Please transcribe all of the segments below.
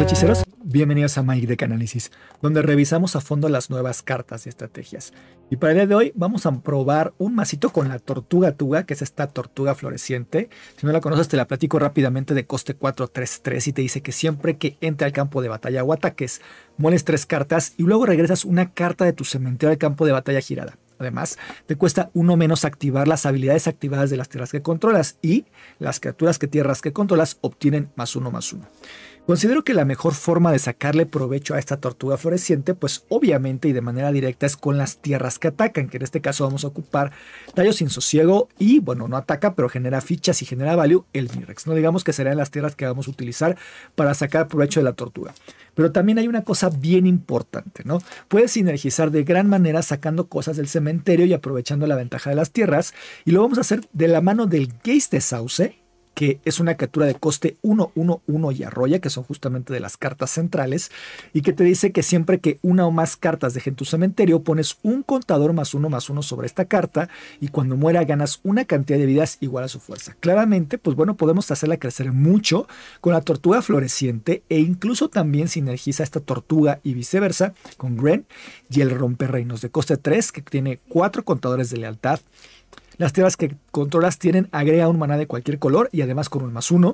hechiceros, bienvenidos a Magic Deck Análisis, donde revisamos a fondo las nuevas cartas y estrategias. Y para el día de hoy vamos a probar un masito con la Tortuga Tuga, que es esta tortuga floreciente. Si no la conoces, te la platico rápidamente. De coste 4/3/3 y te dice que siempre que entre al campo de batalla o ataques, mueles 3 cartas y luego regresas una carta de tu cementerio al campo de batalla girada. Además, te cuesta 1 menos activar las habilidades activadas de las tierras que controlas y las criaturas que tierras que controlas obtienen +1/+1. Considero que la mejor forma de sacarle provecho a esta tortuga floreciente, pues obviamente y de manera directa, es con las tierras que atacan, que en este caso vamos a ocupar Tallo Sin Sosiego y, bueno, no ataca, pero genera fichas y genera value, el Mirrex. No digamos que serán las tierras que vamos a utilizar para sacar provecho de la tortuga. Pero también hay una cosa bien importante, ¿no? Puedes sinergizar de gran manera sacando cosas del cementerio y aprovechando la ventaja de las tierras, y lo vamos a hacer de la mano del Gaze de Sauce, que es una criatura de coste 1/1/1 y arrolla, que son justamente de las cartas centrales, y que te dice que siempre que una o más cartas dejen tu cementerio, pones un contador +1/+1 sobre esta carta, y cuando muera ganas una cantidad de vidas igual a su fuerza. Claramente, pues bueno, podemos hacerla crecer mucho con la tortuga floreciente, e incluso también sinergiza esta tortuga y viceversa con Gren y el Romperreinos de coste 3, que tiene 4 contadores de lealtad. Las tierras que controlas tienen agrega un maná de cualquier color y además con un +1.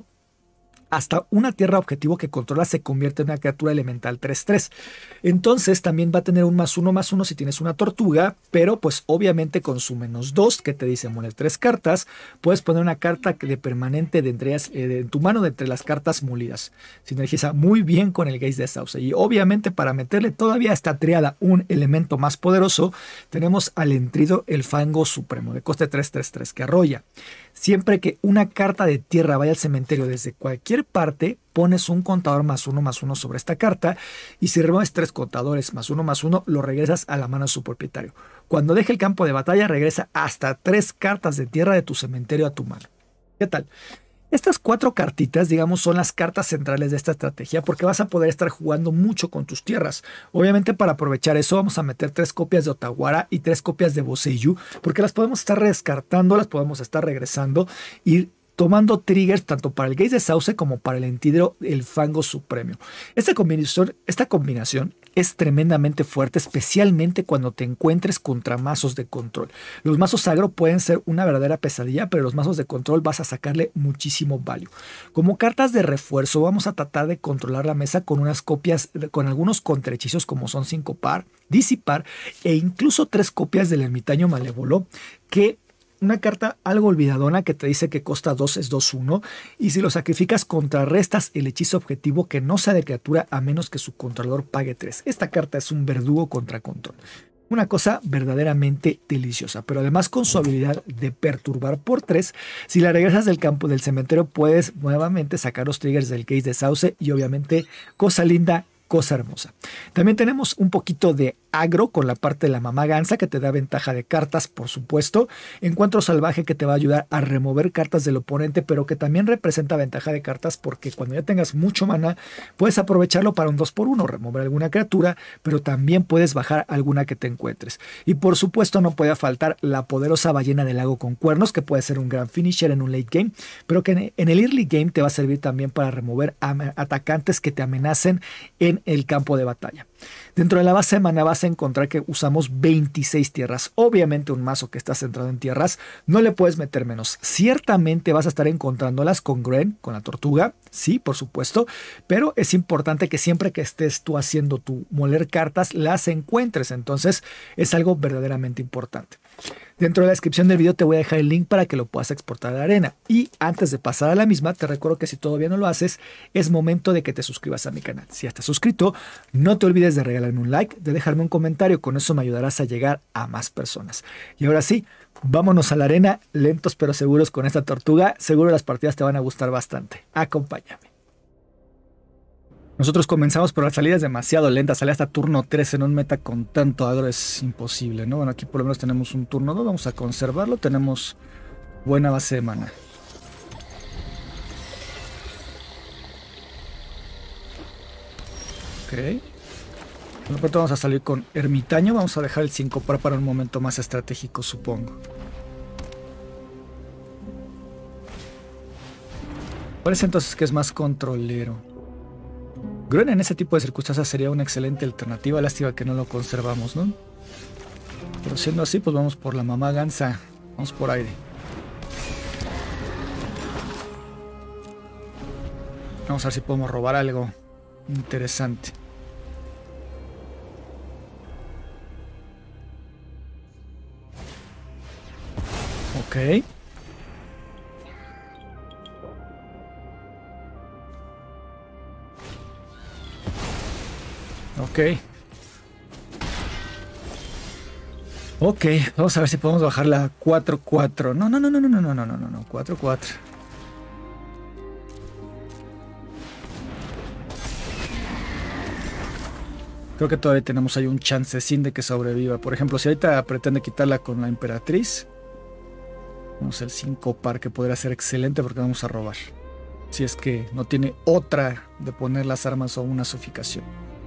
Hasta una tierra objetivo que controlas se convierte en una criatura elemental 3/3. Entonces también va a tener un +1/+1 si tienes una tortuga, pero pues obviamente con su -2 que te dice moler 3 cartas, puedes poner una carta de permanente de entre ellas, en tu mano de entre las cartas molidas. Sinergiza muy bien con el Gaze de Sauce. Y obviamente para meterle todavía a esta triada un elemento más poderoso, tenemos al Entrido el Fango Supremo de coste 3/3/3 que arrolla. Siempre que una carta de tierra vaya al cementerio desde cualquier parte, pones un contador +1/+1 sobre esta carta, y si remueves 3 contadores +1/+1, lo regresas a la mano de su propietario. Cuando deje el campo de batalla, regresa hasta 3 cartas de tierra de tu cementerio a tu mano. ¿Qué tal? Estas 4 cartitas, digamos, son las cartas centrales de esta estrategia, porque vas a poder estar jugando mucho con tus tierras. Obviamente, para aprovechar eso, vamos a meter 3 copias de Otawara y 3 copias de Boseiju, porque las podemos estar descartando, las podemos estar regresando y tomando triggers tanto para el Gaze de Sauce como para el Entidro el Fango Supremo. Esta combinación es tremendamente fuerte, especialmente cuando te encuentres contra mazos de control. Los mazos agro pueden ser una verdadera pesadilla, pero los mazos de control vas a sacarle muchísimo value. Como cartas de refuerzo, vamos a tratar de controlar la mesa con unas copias, con algunos contrahechizos como son Sincopar, Disipar e incluso 3 copias del Ermitaño Malévolo, que una carta algo olvidadona que te dice que costa 2 es 2/1, y si lo sacrificas contrarrestas el hechizo objetivo que no sea de criatura a menos que su controlador pague 3. Esta carta es un verdugo contra control. Una cosa verdaderamente deliciosa, pero además con su habilidad de perturbar por 3, si la regresas del campo del cementerio puedes nuevamente sacar los triggers del Gaze de Sauce y obviamente cosa linda, cosa hermosa. También tenemos un poquito de agro con la parte de la mamá gansa que te da ventaja de cartas, por supuesto. Encuentro salvaje que te va a ayudar a remover cartas del oponente, pero que también representa ventaja de cartas porque cuando ya tengas mucho maná puedes aprovecharlo para un 2x1, remover alguna criatura, pero también puedes bajar alguna que te encuentres. Y por supuesto no puede faltar la poderosa ballena del lago con cuernos, que puede ser un gran finisher en un late game, pero que en el early game te va a servir también para remover atacantes que te amenacen en el campo de batalla. Dentro de la base de maná vas a encontrar que usamos 26 tierras. Obviamente un mazo que está centrado en tierras no le puedes meter menos. Ciertamente vas a estar encontrándolas con Gren, con la tortuga, sí, por supuesto, pero es importante que siempre que estés tú haciendo tu moler cartas las encuentres. Entonces es algo verdaderamente importante. Dentro de la descripción del video te voy a dejar el link para que lo puedas exportar a la arena. Y antes de pasar a la misma, te recuerdo que si todavía no lo haces, es momento de que te suscribas a mi canal. Si ya estás suscrito, no te olvides de regalarme un like, de dejarme un comentario. Con eso me ayudarás a llegar a más personas. Y ahora sí, vámonos a la arena, lentos pero seguros con esta tortuga. Seguro las partidas te van a gustar bastante. Acompáñame. Nosotros comenzamos, pero la salida es demasiado lenta. Salir hasta turno 3 en un meta con tanto agro es imposible, ¿no? Bueno, aquí por lo menos tenemos un turno 2. Vamos a conservarlo. Tenemos buena base de mana. Ok. Por pronto vamos a salir con Ermitaño. Vamos a dejar el Sincopar para un momento más estratégico, supongo. Parece entonces que es más controlero. Gruen en ese tipo de circunstancias sería una excelente alternativa. Lástima que no lo conservamos, ¿no? Pero siendo así, pues vamos por la mamá gansa. Vamos por aire. Vamos a ver si podemos robar algo interesante. Ok. Ok. Ok, vamos a ver si podemos bajar la 4-4. No, no, no, no, no, no, no, no, no, no, 4-4. Creo que todavía tenemos ahí un chancecín de que sobreviva. Por ejemplo, si ahorita pretende quitarla con la emperatriz, vamos al 5 par, que podría ser excelente porque vamos a robar. Si es que no tiene otra de poner las armas o una soficación.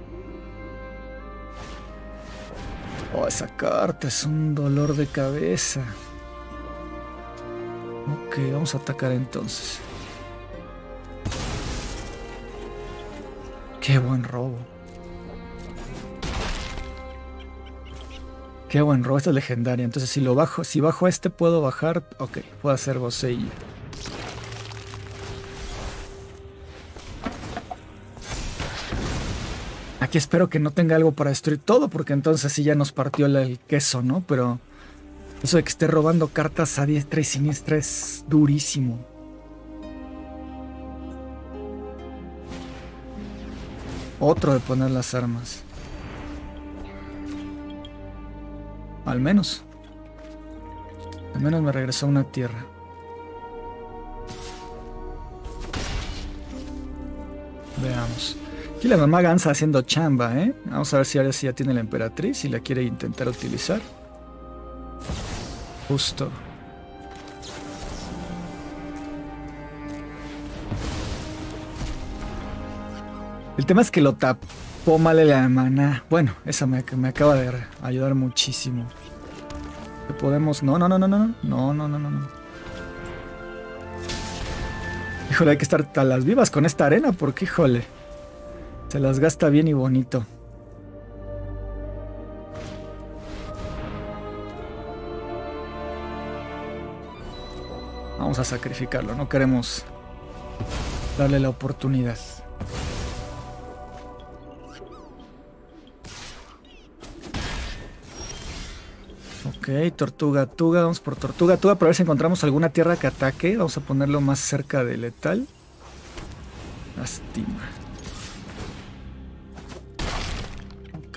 Oh, esa carta es un dolor de cabeza. Ok, vamos a atacar entonces. Qué buen robo. Qué buen robo, esta es legendaria. Entonces si lo bajo, si bajo este puedo bajar. Ok, puedo hacer Bosei. Aquí espero que no tenga algo para destruir todo, porque entonces sí ya nos partió el queso, ¿no? Pero eso de que esté robando cartas a diestra y siniestra es durísimo. Otro de poner las armas. Al menos. Al menos me regresó una tierra. Veamos. Aquí la mamá gansa haciendo chamba, ¿eh? Vamos a ver si ahora sí ya tiene la emperatriz y la quiere intentar utilizar. Justo. El tema es que lo tapó mal la maná. Bueno, eso me acaba de ayudar muchísimo. Que podemos... No, no, no, no, no. No, no, no, no, no. Híjole, hay que estar a las vivas con esta arena porque, híjole, se las gasta bien y bonito. Vamos a sacrificarlo, no queremos darle la oportunidad. Ok, tortuga tuga, vamos por tortuga tuga para ver si encontramos alguna tierra que ataque. Vamos a ponerlo más cerca de letal. Lástima. Ok.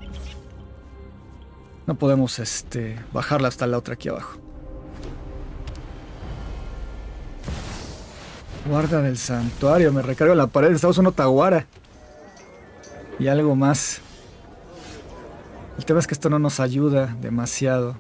No podemos bajarla hasta la otra aquí abajo. Guarda del santuario, me recargo en la pared. Estamos en Otaguara. Y algo más. El tema es que esto no nos ayuda demasiado.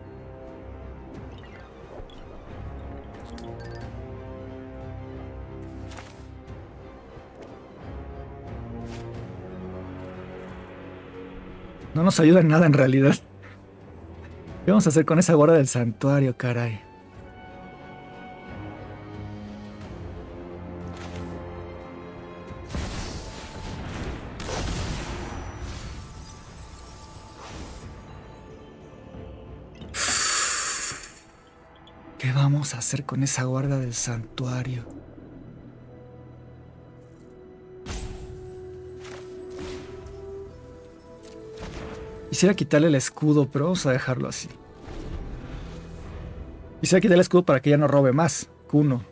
No nos ayuda en nada en realidad. ¿Qué vamos a hacer con esa guarda del santuario, caray? ¿Qué vamos a hacer con esa guarda del santuario? Quisiera quitarle el escudo, pero vamos a dejarlo así. Quisiera quitarle el escudo para que ya no robe más. Kuno.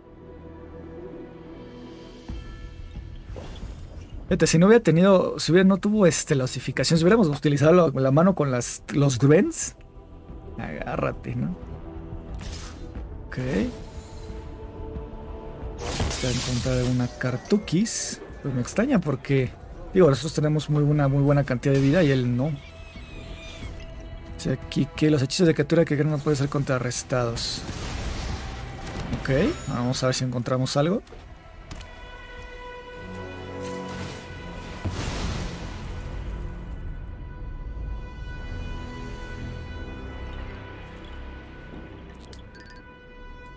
Fíjate, si no hubiera tenido, no tuvo la osificación, si hubiéramos utilizado la mano con los Gwens. Agárrate, ¿no? Ok. Vamos a encontrar una Cartukis. Pues me extraña porque, digo, nosotros tenemos muy buena cantidad de vida y él no. O sea, aquí que los hechizos de captura que no pueden ser contrarrestados. Ok, vamos a ver si encontramos algo.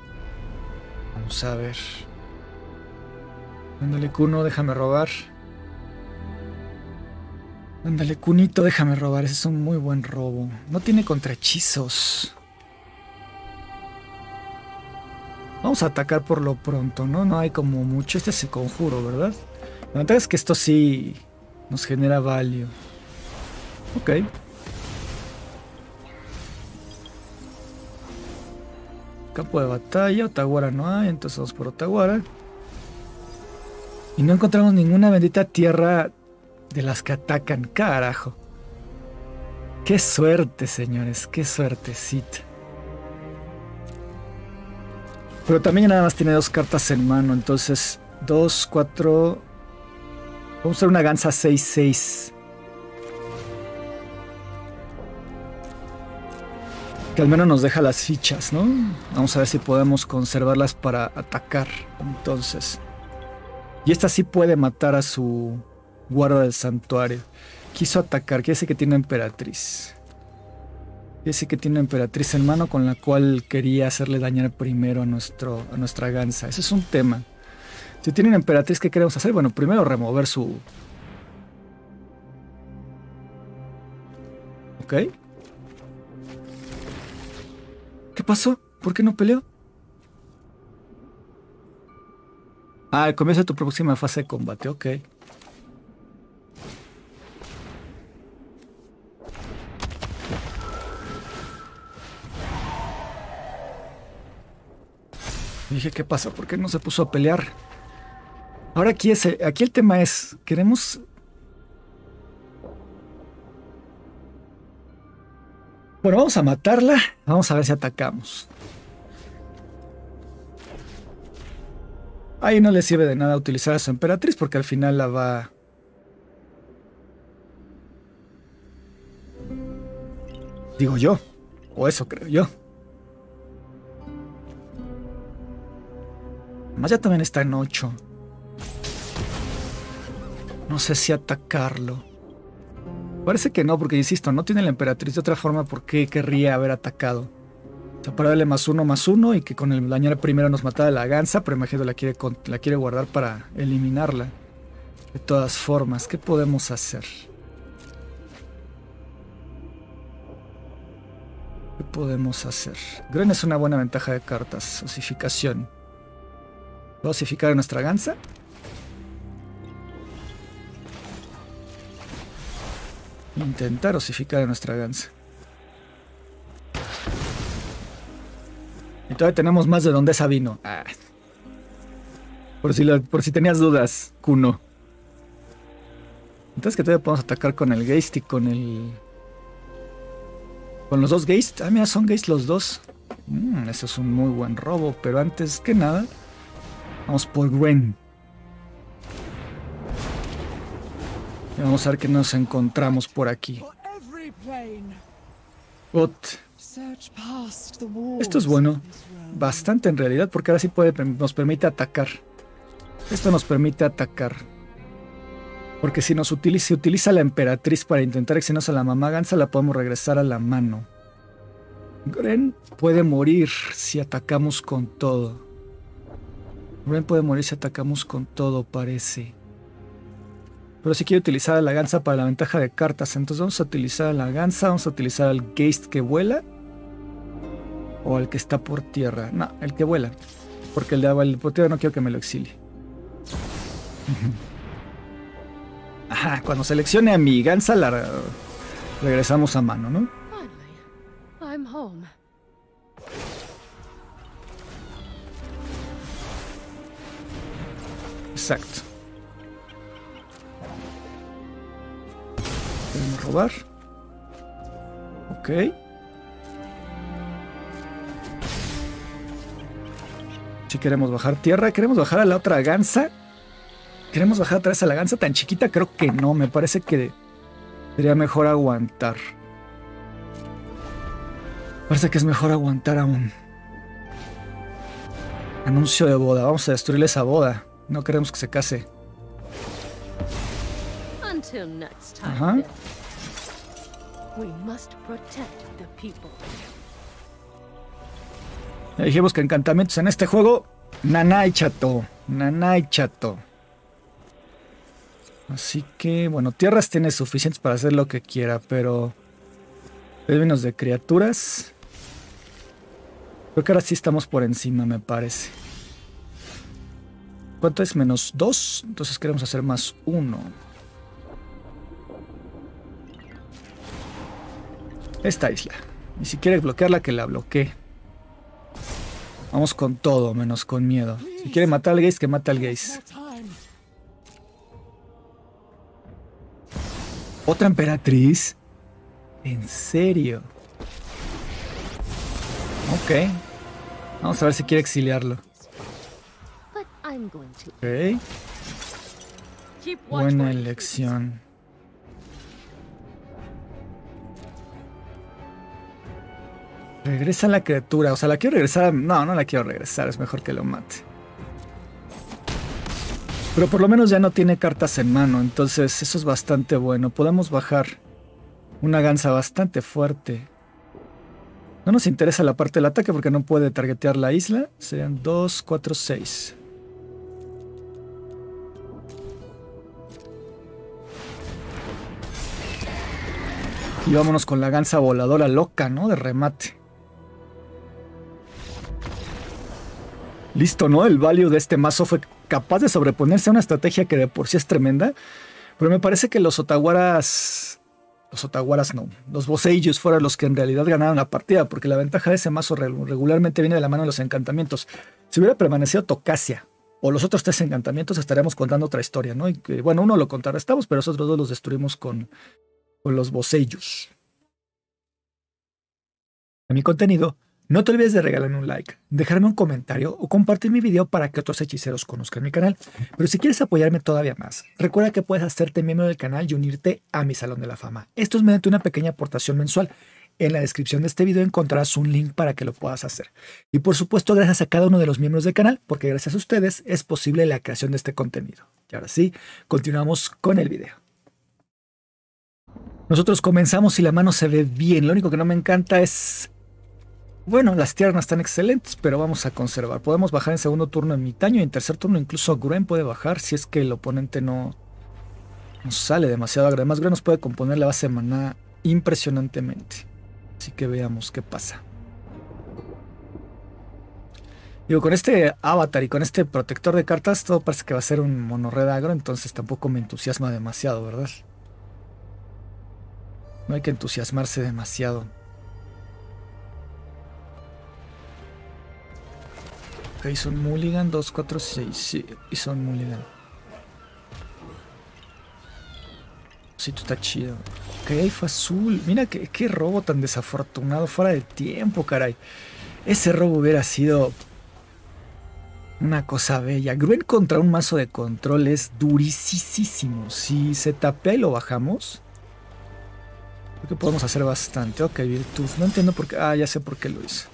Vamos a ver. Ándale, Kuno, déjame robar. Ándale, cunito, déjame robar. Ese es un muy buen robo. No tiene contrahechizos. Vamos a atacar por lo pronto, ¿no? No hay como mucho. Este es el conjuro, ¿verdad? La ventaja es que esto sí nos genera value. Ok. Campo de batalla. Otaguara no hay, entonces vamos por Otaguara. Y no encontramos ninguna bendita tierra de las que atacan. Carajo. Qué suerte, señores. Qué suertecita. Pero también nada más tiene 2 cartas en mano. Entonces, 2, 4. Vamos a hacer una gansa 6-6. Que al menos nos deja las fichas, ¿no? Vamos a ver si podemos conservarlas para atacar. Entonces. Y esta sí puede matar a su guarda del santuario. Quiso atacar. Quiere decir que tiene emperatriz. Quiere decir que tiene emperatriz en mano con la cual quería hacerle dañar primero a nuestra gansa. Ese es un tema. Si tiene una emperatriz, ¿qué queremos hacer? Bueno, primero remover su... Ok. ¿Qué pasó? ¿Por qué no peleó? Ah, comienza tu próxima fase de combate, ok. Dije, ¿qué pasa? ¿Por qué no se puso a pelear? Ahora aquí el tema es, queremos... Bueno, vamos a matarla. Vamos a ver si atacamos. Ahí no le sirve de nada utilizar a su emperatriz porque al final la va... Digo yo. O eso creo yo. Además ya también está en 8. No sé si atacarlo. Parece que no, porque insisto, no tiene la emperatriz de otra forma. ¿Por qué querría haber atacado? O sea, para darle +1/+1 y que con el dañar primero nos matara la gansa, pero imagino la quiere guardar para eliminarla. De todas formas, ¿qué podemos hacer? ¿Qué podemos hacer? Gren es una buena ventaja de cartas. Osificación. ¿Puedo osificar a nuestra gansa? Intentar osificar a nuestra gansa. Y todavía tenemos más de donde esa vino. Ah. Por si tenías dudas, Kuno. Entonces que todavía podemos atacar con el Geist y con el... Con los 2 Geist. Ah, mira, son Geist los 2. Eso es un muy buen robo. Pero antes que nada, vamos por Gwen. Y vamos a ver qué nos encontramos por aquí. Esto es bueno. Bastante en realidad, porque ahora sí nos permite atacar. Esto nos permite atacar. Porque si se utiliza la emperatriz para intentar exiliarnos a la mamá gansa, la podemos regresar a la mano. Gren puede morir si atacamos con todo. Gren puede morir si atacamos con todo, parece. Pero si quiero utilizar a la gansa para la ventaja de cartas, entonces vamos a utilizar a la gansa, vamos a utilizar al Geist que vuela. O al que está por tierra. No, el que vuela. Porque el por tierra no quiero que me lo exilie. Ajá, cuando seleccione a mi gansa la regresamos a mano, ¿no? Exacto. Podemos robar. Ok. Si queremos bajar tierra, queremos bajar a la otra gansa. ¿Queremos bajar otra vez a la gansa tan chiquita? Creo que no, me parece que sería mejor aguantar. Parece que es mejor aguantar aún. Anuncio de boda, vamos a destruirle esa boda. No queremos que se case. Ajá. Ya dijimos que encantamientos en este juego, nanay chato, nanay chato. Así que, bueno, tierras tiene suficientes para hacer lo que quiera, pero en términos de criaturas, creo que ahora sí estamos por encima, me parece. ¿Cuánto es? -2. Entonces queremos hacer +1. Esta isla. Y si quiere bloquearla, que la bloquee. Vamos con todo, menos con miedo. Si quiere matar al Gaze, que mate al Gaze. ¿Otra emperatriz? ¿En serio? Ok. Vamos a ver si quiere exiliarlo. Ok. Buena elección. Regresa la criatura. O sea, ¿la quiero regresar? No, no la quiero regresar. Es mejor que lo mate. Pero por lo menos ya no tiene cartas en mano. Entonces eso es bastante bueno. Podemos bajar una gansa bastante fuerte. No nos interesa la parte del ataque porque no puede targetear la isla. Serían 2, 4, 6. Y vámonos con la gansa voladora loca, ¿no? De remate. Listo, ¿no? El value de este mazo fue capaz de sobreponerse a una estrategia que de por sí es tremenda. Pero me parece que los Otawaras... Los Otawaras no. Los Boseijus fueron los que en realidad ganaron la partida. Porque la ventaja de ese mazo regularmente viene de la mano de los encantamientos. Si hubiera permanecido Tocasia o los otros 3 encantamientos, estaríamos contando otra historia, ¿no? Y que, bueno, uno lo contrarrestamos, pero los otros 2 los destruimos con los Boseijus. En mi contenido, no te olvides de regalarme un like, dejarme un comentario o compartir mi video para que otros hechiceros conozcan mi canal. Pero si quieres apoyarme todavía más, recuerda que puedes hacerte miembro del canal y unirte a mi Salón de la Fama. Esto es mediante una pequeña aportación mensual. En la descripción de este video encontrarás un link para que lo puedas hacer. Y por supuesto, gracias a cada uno de los miembros del canal, porque gracias a ustedes es posible la creación de este contenido. Y ahora sí, continuamos con el video. Nosotros comenzamos y la mano se ve bien. Lo único que no me encanta es... Bueno, las tierras no están excelentes, pero vamos a conservar. Podemos bajar en segundo turno Ermitaño y en tercer turno incluso Gruen puede bajar si es que el oponente no sale demasiado agro. Además, Gruen nos puede componer la base de maná impresionantemente. Así que veamos qué pasa. Digo, con este avatar y con este protector de cartas, todo parece que va a ser un monorred agro, entonces tampoco me entusiasma demasiado, ¿verdad? No hay que entusiasmarse demasiado. Ok, hizo un mulligan, 2, 4, 6. Sí, hizo un mulligan. Sí, tú está chido. Ok, fue azul. Mira qué robo tan desafortunado. Fuera de tiempo, caray. Ese robo hubiera sido una cosa bella. Gruen contra un mazo de control es durisísimo. Si se tapea y lo bajamos, creo que podemos hacer bastante. Ok, virtud. No entiendo por qué. Ah, ya sé por qué lo hice.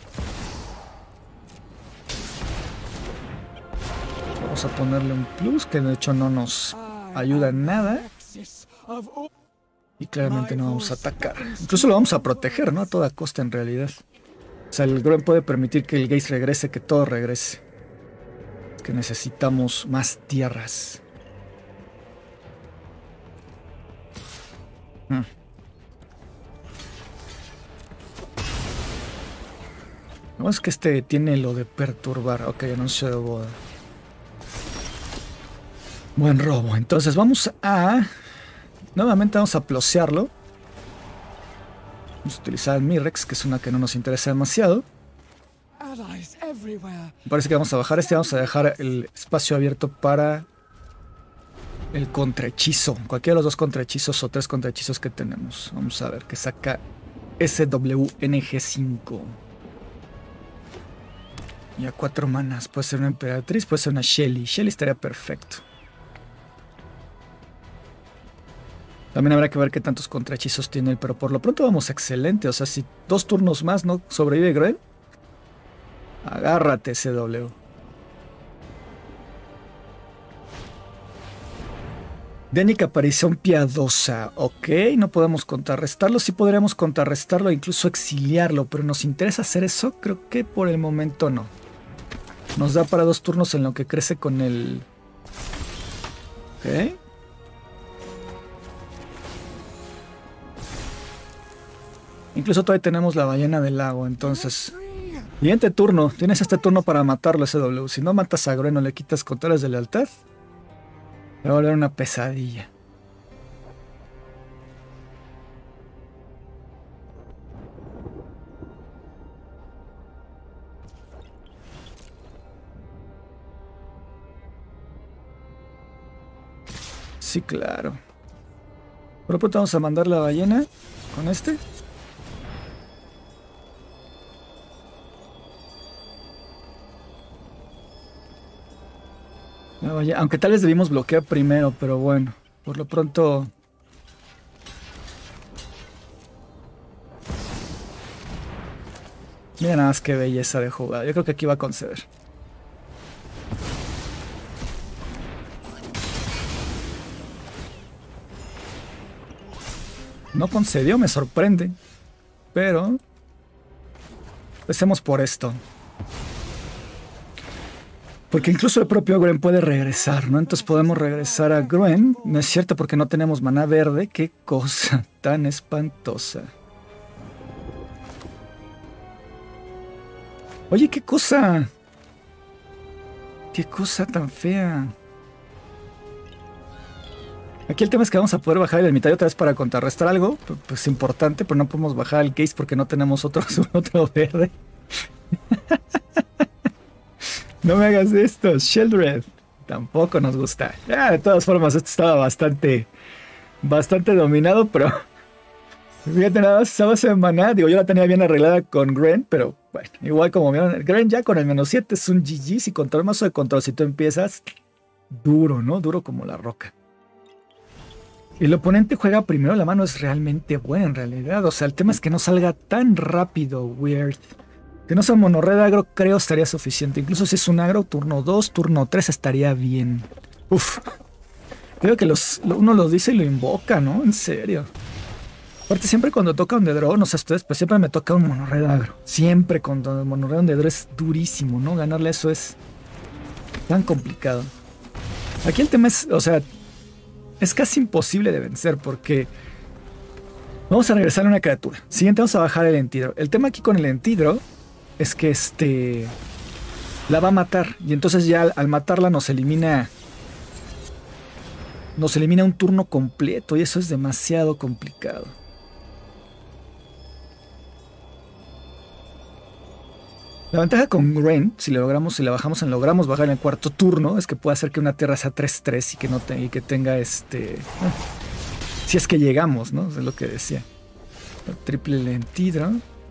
Vamos a ponerle un plus que de hecho no nos ayuda en nada. Y claramente no vamos a atacar. Incluso lo vamos a proteger, ¿no? A toda costa en realidad. O sea, el Gruen puede permitir que el Gaze regrese, que todo regrese. Es que necesitamos más tierras. No, es que este tiene lo de perturbar. Ok, anuncio de boda. Buen robo. Entonces vamos a... Nuevamente vamos a plosearlo. Vamos a utilizar el Mirrex, que es una que no nos interesa demasiado. Me parece que vamos a bajar este. Vamos a dejar el espacio abierto para el contrahechizo. Cualquiera de los 2 contrahechizos o 3 contrahechizos que tenemos. Vamos a ver qué saca SWNG5. Y a 4 manas. Puede ser una emperatriz, puede ser una Shelly. Shelly estaría perfecto. También habrá que ver qué tantos contrahechizos tiene él, pero por lo pronto vamos excelente. O sea, si 2 turnos más no sobrevive Gruen, agárrate SW. Dénica aparición piadosa. Ok, no podemos contrarrestarlo. Sí podríamos contrarrestarlo e incluso exiliarlo, pero nos interesa hacer eso. Creo que por el momento no. Nos da para 2 turnos en lo que crece con el... Ok. Incluso todavía tenemos la ballena del lago, entonces... Siguiente turno. Tienes este turno para matarlo, SW. Si no matas a Gruen o le quitas controles de lealtad, me va a volver una pesadilla. Sí, claro. Por lo pronto vamos a mandar la ballena con este. Aunque tal vez debimos bloquear primero, pero bueno, por lo pronto... Mira nada más qué belleza de jugada. Yo creo que aquí va a conceder. No concedió, me sorprende. Pero... empecemos por esto. Porque incluso el propio Gruen puede regresar, ¿no? Entonces podemos regresar a Gruen. No es cierto porque no tenemos maná verde. Qué cosa tan espantosa. Oye, qué cosa. Qué cosa tan fea. Aquí el tema es que vamos a poder bajar el ermitaño otra vez para contrarrestar algo. Pues importante, pero no podemos bajar el case porque no tenemos otro verde. No me hagas esto, Sheldred. Tampoco nos gusta. De todas formas, esto estaba bastante dominado, pero... Fíjate nada más, esa base de maná, digo, yo la tenía bien arreglada con Gruen, pero bueno, igual como vieron, Gruen ya con el -7 es un GG, si contra el mazo de control, si tú empiezas, duro, ¿no? Duro como la roca. El oponente juega primero, la mano es realmente buena en realidad, o sea, el tema es que no salga tan rápido, weird. Que no sea monorred agro, creo estaría suficiente. Incluso si es un agro, turno 2, turno 3 estaría bien. Uf. Creo que uno lo dice y lo invoca, ¿no? En serio. Aparte, siempre cuando toca un Draw, no sé ustedes, pues siempre me toca un monorred agro. Siempre cuando el monorred un Draw es durísimo, ¿no? Ganarle eso es tan complicado. Aquí el tema es, o sea, es casi imposible de vencer porque... Vamos a regresar a una criatura. Siguiente vamos a bajar el Entidro. El tema aquí con el Entidro... es que la va a matar y entonces ya al matarla nos elimina un turno completo y eso es demasiado complicado. La ventaja con Gruen, si la logramos bajar en el cuarto turno, es que puede hacer que una tierra sea 3-3 y que tenga si es que llegamos, ¿no? Es lo que decía. Triple Lentidra.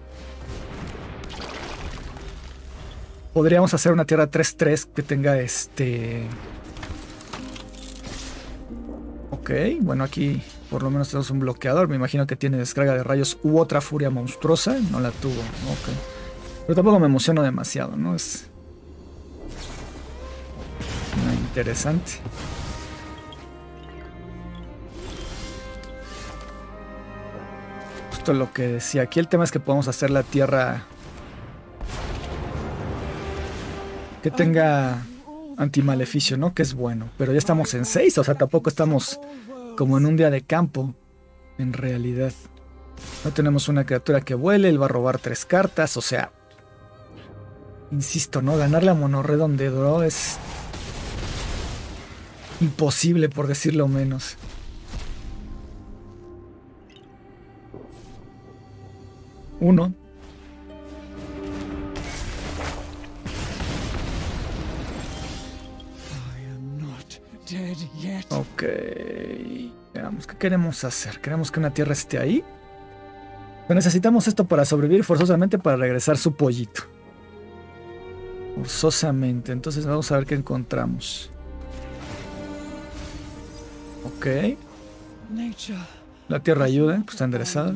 Podríamos hacer una tierra 3-3 que tenga Ok, bueno, aquí por lo menos tenemos un bloqueador. Me imagino que tiene descarga de rayos u otra furia monstruosa. No la tuvo, ok. Pero tampoco me emociono demasiado, ¿no? Es... interesante. Justo lo que decía. Aquí el tema es que podemos hacer la tierra... que tenga antimaleficio, ¿no? Que es bueno. Pero ya estamos en 6, o sea, tampoco estamos como en un día de campo, en realidad. No tenemos una criatura que vuele, él va a robar 3 cartas, o sea... Insisto, ¿no? Ganarle a monorred donde draw es... imposible, por decirlo menos. Uno. Ok. Veamos, ¿qué queremos hacer? ¿Queremos que una tierra esté ahí? Pero necesitamos esto para sobrevivir forzosamente para regresar su pollito. Forzosamente. Entonces vamos a ver qué encontramos. Ok. La tierra ayuda, pues está enderezada.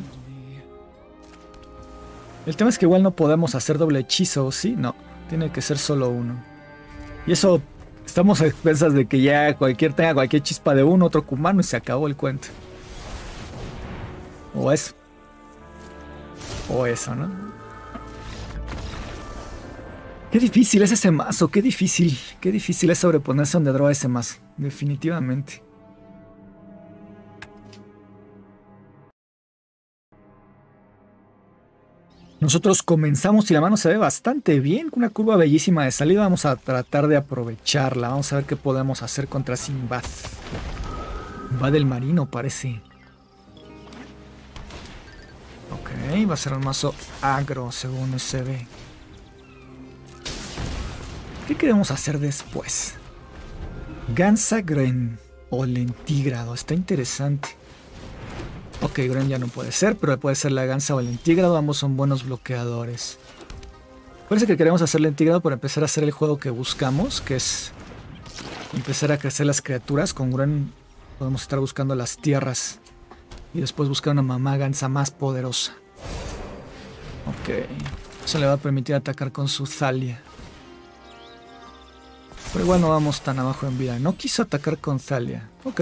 El tema es que igual no podemos hacer doble hechizo, ¿sí? No, tiene que ser solo uno. Y eso... Estamos a expensas de que ya tenga cualquier chispa de uno, otro Kumano y se acabó el cuento. O eso. O eso, ¿no? Qué difícil es ese mazo, qué difícil. Qué difícil es sobreponerse a donde draw ese mazo. Definitivamente. Nosotros comenzamos y la mano se ve bastante bien, con una curva bellísima de salida. Vamos a tratar de aprovecharla. Vamos a ver qué podemos hacer contra Sinbad. Va del marino, parece. Ok, va a ser un mazo agro, según se ve. ¿Qué queremos hacer después? Gansa Gren o Lentígrado. Está interesante. Ok, Gren ya no puede ser, pero puede ser la Gansa o el Lentígrado. Ambos son buenos bloqueadores. Parece que queremos hacer Lentígrado para empezar a hacer el juego que buscamos, que es empezar a crecer las criaturas. Con Gren podemos estar buscando las tierras y después buscar una mamá Gansa más poderosa. Ok, eso le va a permitir atacar con su Thalia. Pero igual no vamos tan abajo en vida. No quiso atacar con Thalia. Ok.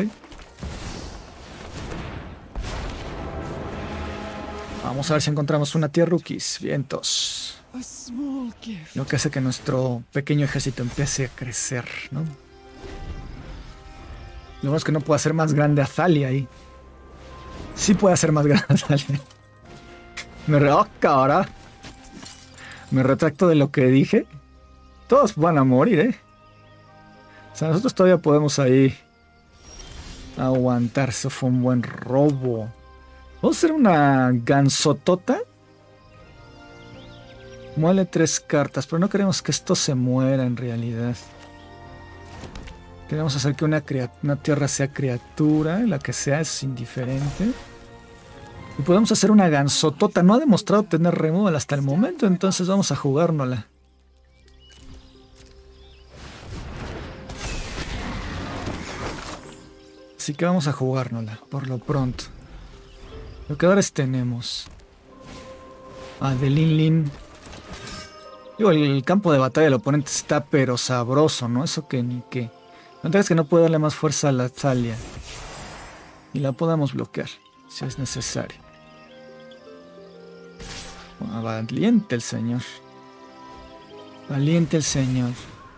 Vamos a ver si encontramos una tía rookies. Vientos. Lo que hace que nuestro pequeño ejército empiece a crecer, ¿no? Lo bueno es que no puede hacer más grande a Thalia ahí. Sí puede hacer más grande a Thalia. Cara. Me retracto de lo que dije. Todos van a morir, ¿eh? O sea, nosotros todavía podemos ahí aguantar. Eso fue un buen robo. Vamos a hacer una gansotota. Muele 3 cartas, pero no queremos que esto se muera en realidad. Queremos hacer que una tierra sea criatura, la que sea es indiferente. Y podemos hacer una gansotota. No ha demostrado tener removal hasta el momento, entonces vamos a jugárnosla. Así que vamos a jugárnosla, por lo pronto. Bloqueadores tenemos a Delinlin. Digo, el campo de batalla del oponente está pero sabroso, ¿no? Eso que ni qué. La verdad es que no puede darle más fuerza a la Thalia. Y la podamos bloquear, si es necesario. Bueno, valiente el señor. Valiente el señor.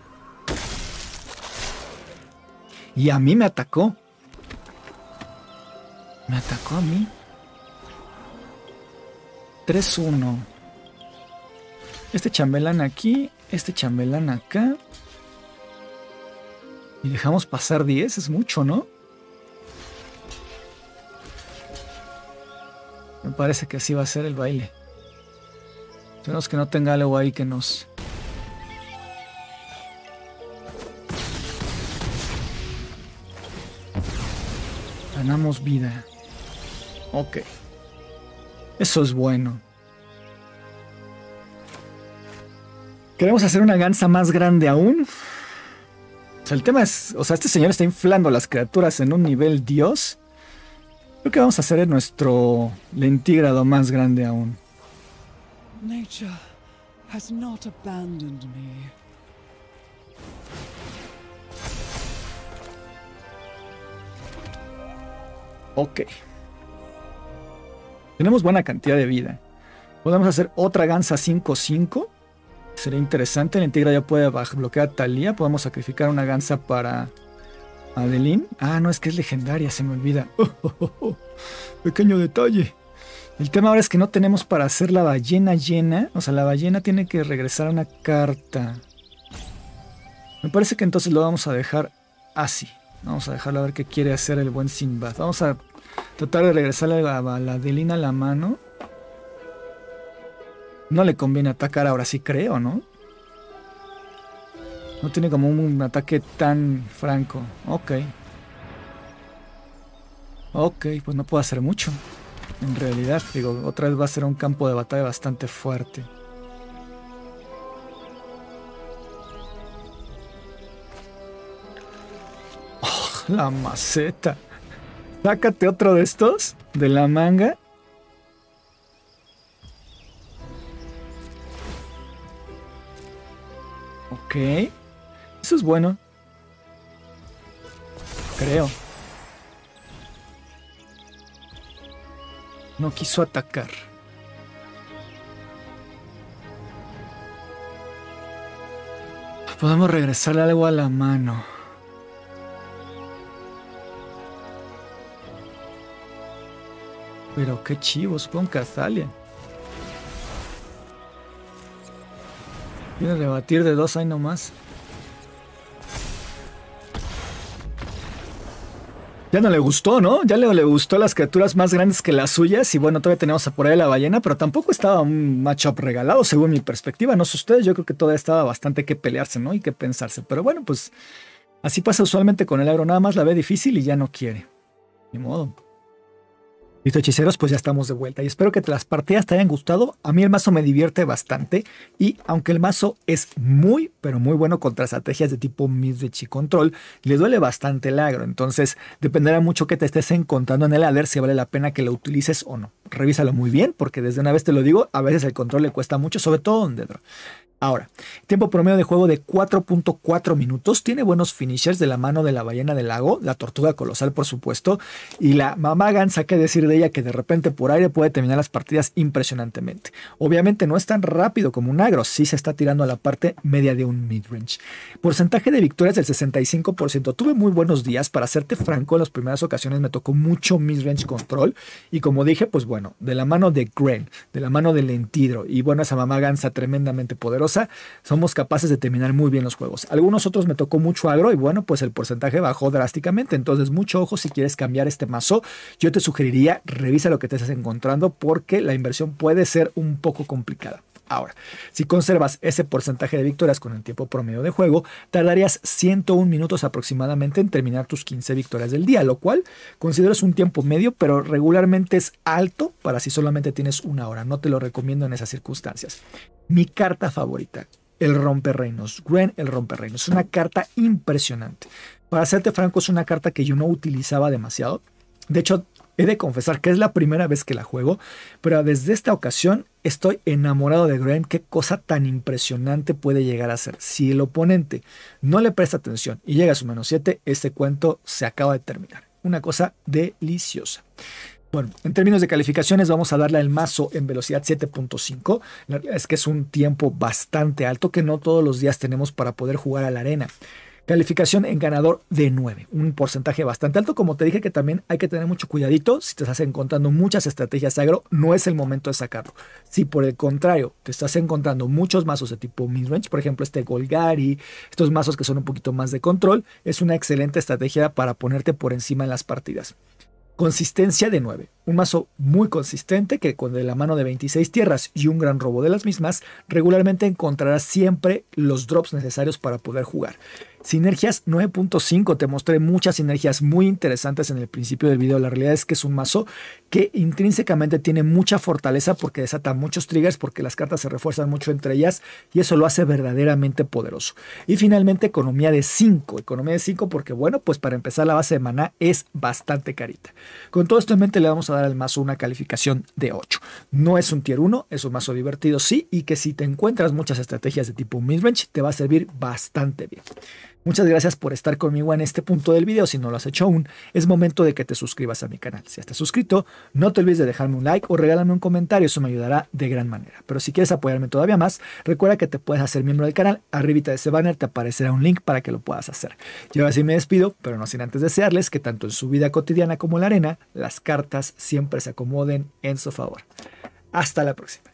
Y a mí me atacó. Me atacó a mí. 3-1. Este chambelán aquí. Este chambelán acá. Y dejamos pasar 10. Es mucho, ¿no? Me parece que así va a ser el baile. Esperemos que no tenga algo ahí que nos... Ganamos vida. Ok. Eso es bueno. ¿Queremos hacer una gansa más grande aún? O sea, el tema es... O sea, este señor está inflando las criaturas en un nivel dios. Creo que vamos a hacer nuestro lentígrado más grande aún. Nature has not abandoned me. Ok. Tenemos buena cantidad de vida. Podemos hacer otra gansa 5-5. Sería interesante. El Lentígrado ya puede bloquear a Thalia. Podemos sacrificar una gansa para Adeline. Ah, no, es que es legendaria, se me olvida. Pequeño detalle. El tema ahora es que no tenemos para hacer la ballena llena. O sea, la ballena tiene que regresar a una carta. Me parece que entonces lo vamos a dejar así. Vamos a dejarlo a ver qué quiere hacer el buen Sinbad. Vamos a tratar de regresarle a la Adeline a la mano. No le conviene atacar ahora sí, creo, ¿no? No tiene como un ataque tan franco. Ok. Ok, pues no puedo hacer mucho. En realidad, digo, otra vez va a ser un campo de batalla bastante fuerte. Oh, la maceta. Sácate otro de estos de la manga. Ok. Eso es bueno. Creo. No quiso atacar. Podemos regresarle algo a la mano. Pero qué chivos con Thalia. Viene a rebatir de 2 ahí nomás. Ya no le gustó, ¿no? Ya le gustó las criaturas más grandes que las suyas. Y bueno, todavía tenemos a por ahí la ballena, pero tampoco estaba un matchup regalado, según mi perspectiva. No sé ustedes, yo creo que todavía estaba bastante que pelearse, ¿no? Y que pensarse. Pero bueno, pues así pasa usualmente con el agro. Nada más la ve difícil y ya no quiere. Ni modo. Listo, hechiceros, pues ya estamos de vuelta y espero que las partidas te hayan gustado. A mí el mazo me divierte bastante y aunque el mazo es muy, pero muy bueno contra estrategias de tipo midrange y control, le duele bastante el agro. Entonces dependerá mucho que te estés encontrando en el ladder si vale la pena que lo utilices o no. Revísalo muy bien porque desde una vez te lo digo, a veces el control le cuesta mucho, sobre todo en Dead Draw. Ahora, tiempo promedio de juego de 4.4 minutos. Tiene buenos finishers de la mano de la ballena del lago, la tortuga colosal, por supuesto, y la mamá gansa, qué decir de ella, que de repente por aire puede terminar las partidas impresionantemente. Obviamente no es tan rápido como un agro, sí se está tirando a la parte media de un midrange. Porcentaje de victorias del 65%. Tuve muy buenos días, para serte franco, en las primeras ocasiones me tocó mucho midrange control, y como dije, pues bueno, de la mano de Gren, de la mano de Lentidro, y bueno, esa mamá gansa tremendamente poderosa, somos capaces de terminar muy bien los juegos. Algunos otros me tocó mucho agro y bueno, pues el porcentaje bajó drásticamente. Entonces, mucho ojo si quieres cambiar este mazo. Yo te sugeriría, revisa lo que te estás encontrando porque la inversión puede ser un poco complicada. Ahora, si conservas ese porcentaje de victorias con el tiempo promedio de juego, tardarías 101 minutos aproximadamente en terminar tus 15 victorias del día, lo cual considero es un tiempo medio, pero regularmente es alto para si solamente tienes una hora. No te lo recomiendo en esas circunstancias. Mi carta favorita, el Romperreinos. Gren, el Romperreinos. Es una carta impresionante. Para serte franco, es una carta que yo no utilizaba demasiado. De hecho, he de confesar que es la primera vez que la juego, pero desde esta ocasión estoy enamorado de Gren. Qué cosa tan impresionante puede llegar a ser. Si el oponente no le presta atención y llega a su -7, este cuento se acaba de terminar. Una cosa deliciosa. Bueno, en términos de calificaciones vamos a darle al mazo en velocidad 7.5. La realidad es que es un tiempo bastante alto que no todos los días tenemos para poder jugar a la arena. Calificación en ganador de 9, un porcentaje bastante alto. Como te dije, que también hay que tener mucho cuidadito. Si te estás encontrando muchas estrategias agro, no es el momento de sacarlo. Si por el contrario te estás encontrando muchos mazos de tipo midrange, por ejemplo este Golgari, estos mazos que son un poquito más de control, es una excelente estrategia para ponerte por encima en las partidas. Consistencia de 9. Un mazo muy consistente que con de la mano de 26 tierras y un gran robo de las mismas, regularmente encontrarás siempre los drops necesarios para poder jugar. Sinergias 9.5. Te mostré muchas sinergias muy interesantes en el principio del video. La realidad es que es un mazo que intrínsecamente tiene mucha fortaleza porque desata muchos triggers, porque las cartas se refuerzan mucho entre ellas y eso lo hace verdaderamente poderoso. Y finalmente economía de 5. Economía de 5 porque bueno, pues para empezar la base de maná es bastante carita. Con todo esto en mente le vamos a dar al mazo una calificación de 8. No es un tier 1, es un mazo divertido sí, y que si te encuentras muchas estrategias de tipo midrange te va a servir bastante bien. Muchas gracias por estar conmigo en este punto del video. Si no lo has hecho aún, es momento de que te suscribas a mi canal. Si estás suscrito, no te olvides de dejarme un like o regálame un comentario, eso me ayudará de gran manera. Pero si quieres apoyarme todavía más, recuerda que te puedes hacer miembro del canal. Arribita de ese banner te aparecerá un link para que lo puedas hacer. Y ahora sí me despido, pero no sin antes desearles que tanto en su vida cotidiana como en la arena, las cartas siempre se acomoden en su favor. Hasta la próxima.